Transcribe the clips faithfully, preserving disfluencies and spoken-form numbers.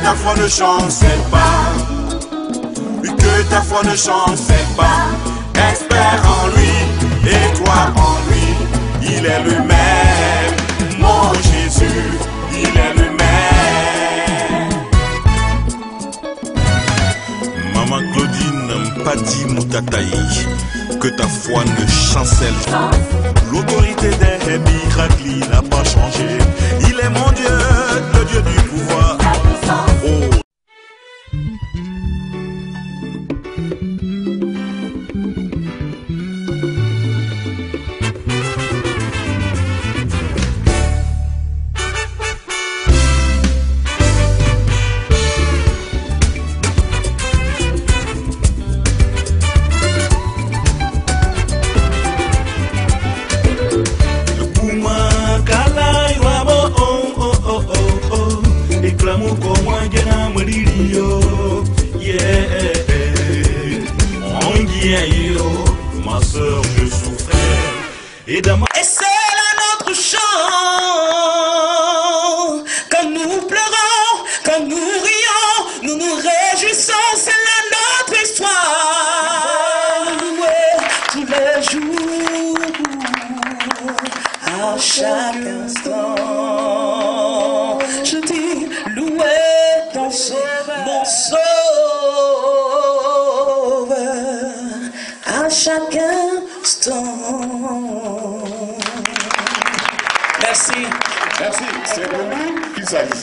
ta foi ne chancelle pas, que ta foi ne chancelle pas. Espère en lui et toi en lui, il est le même. Mon Jésus, il est le même. Maman Claudine Mpadi Moutataï, que ta foi ne chancelle pas. L'autorité des miracles, il n'a pas changé. Il est mon Dieu, le Dieu du pouvoir. Oh. Ma soeur, je souffrais. Et, dans ma... et c'est là notre chant. Quand nous pleurons, quand nous rions, nous nous réjouissons. C'est là notre histoire. Louer tous les jours, à chaque instant. Je dis louer ton sauveur, mon sauveur. À chaque instant. Merci. Merci. C'est de nous qu'il s'agit.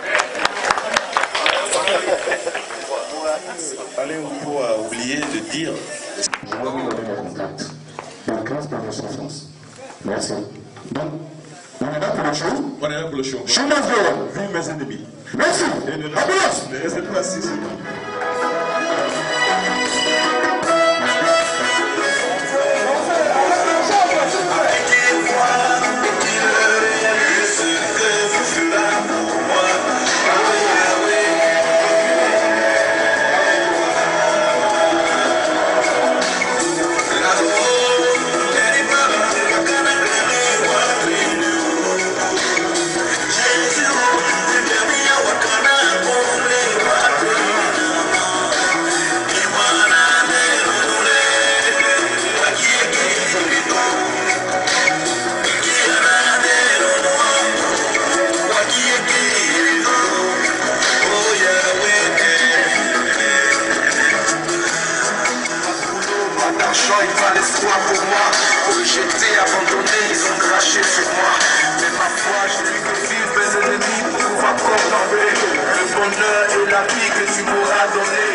Allez, on peut oublier de dire. Je dois vous donner mes contacts. La classe par votre souffrance. Merci. Donc, on est là pour le show. On est là pour le show. Show must go on. Vive mes ennemis. Merci. Et ne Ambulance. restez pas assis. Il fallait l'espoir pour moi. J'étais abandonné, ils ont craché sur moi. Mais ma foi, je n'ai que vivre mes ennemis pour pouvoir contempler le bonheur et la vie que tu m'auras donné.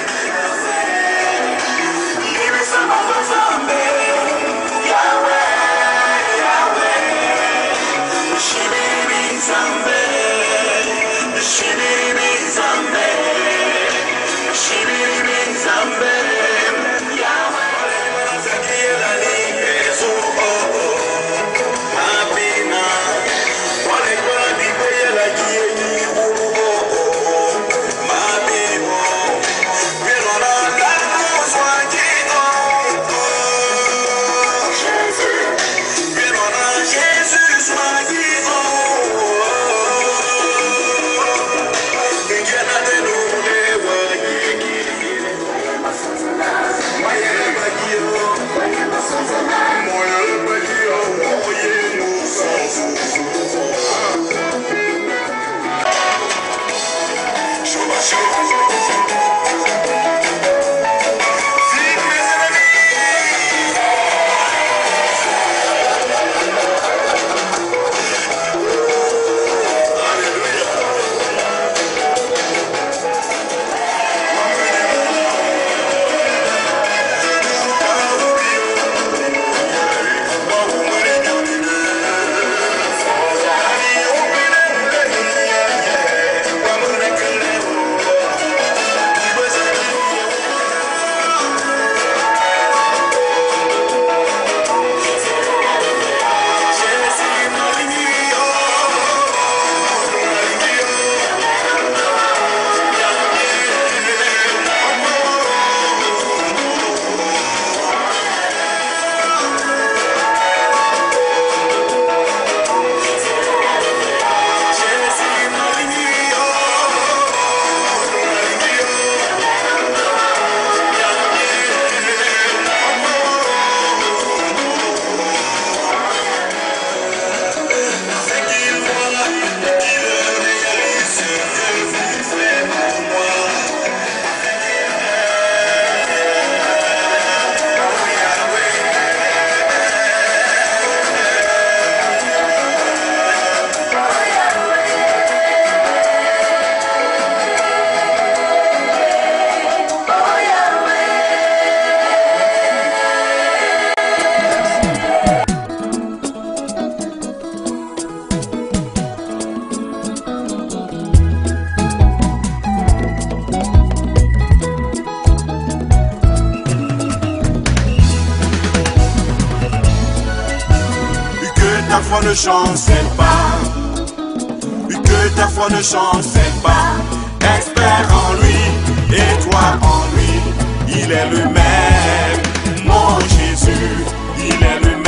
ne chancelle pas, que ta foi ne chancelle pas. Espère en lui et toi en lui, il est le même. Mon Jésus, il est le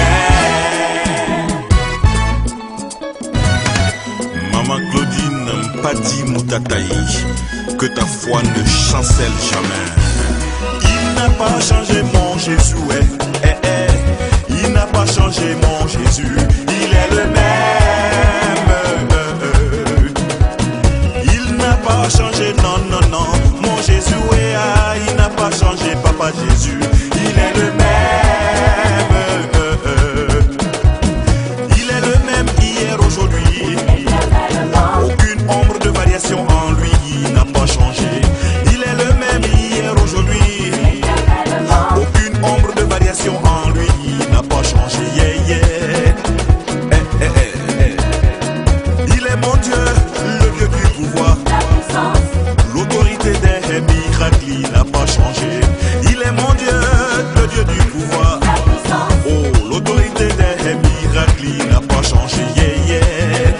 même. Maman Claudine Mpati Moutataï, que ta foi ne chancelle jamais. Il n'a pas changé mon Jésus, eh, eh, eh. Il n'a pas changé mon Jésus, il est le même. Il n'a pas changé, non, non, non, mon Jésus, eh, ah, il n'a pas changé, Papa Jésus, il est le même. Il est le même hier, aujourd'hui, aucune ombre de variation en lui, il n'a pas changé. Il est le même hier, aujourd'hui, aucune ombre de variation en lui, il n'a pas changé. Yeah, yeah. Eh, eh, eh, eh. Il est mon Dieu, le Dieu du pouvoir, l'autorité des miracles, il n'a pas changé. Il est mon Dieu, le Dieu du pouvoir, oh, l'autorité des miracles, il n'a pas changé. Yeah, yeah.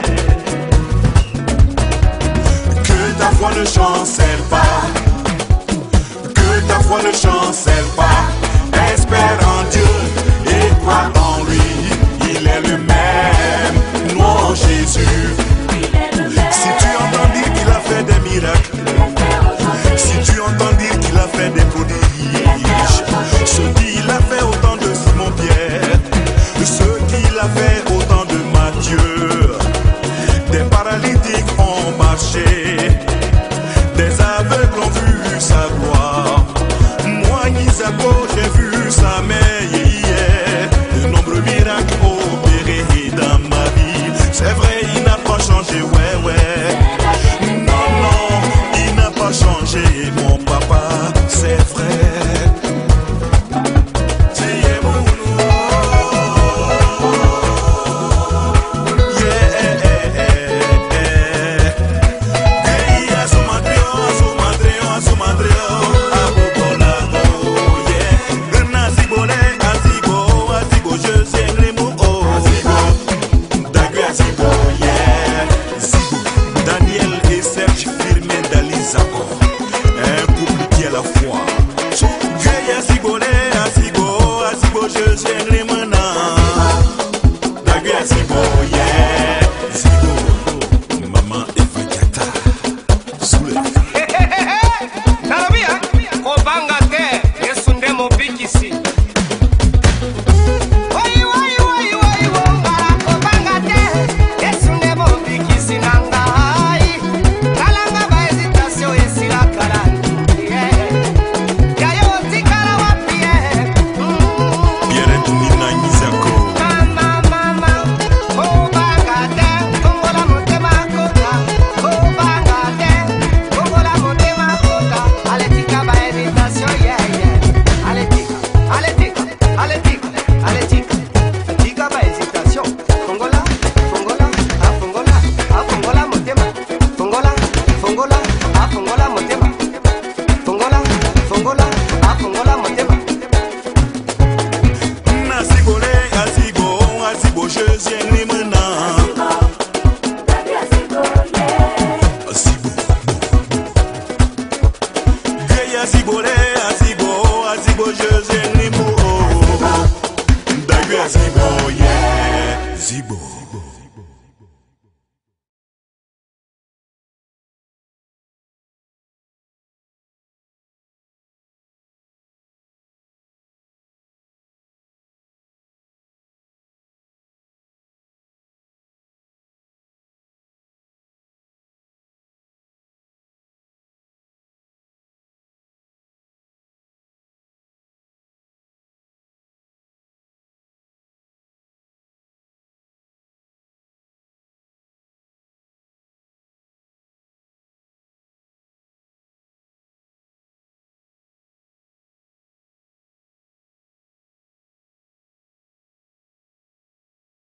Que ta foi ne chancelle pas, que ta foi ne chancelle pas. Espère en Dieu et crois en lui, il est le même. Mon Jésus, si tu entends dire qu'il a fait des miracles, si tu entends dire qu'il a fait des prodiges, ce qu'il a fait au temps de Simon-Pierre, ce qu'il a fait au temps de Matthieu, des paralytiques ont marché,